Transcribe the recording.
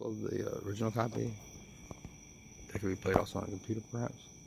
of the original copy that could be played also on a computer, perhaps.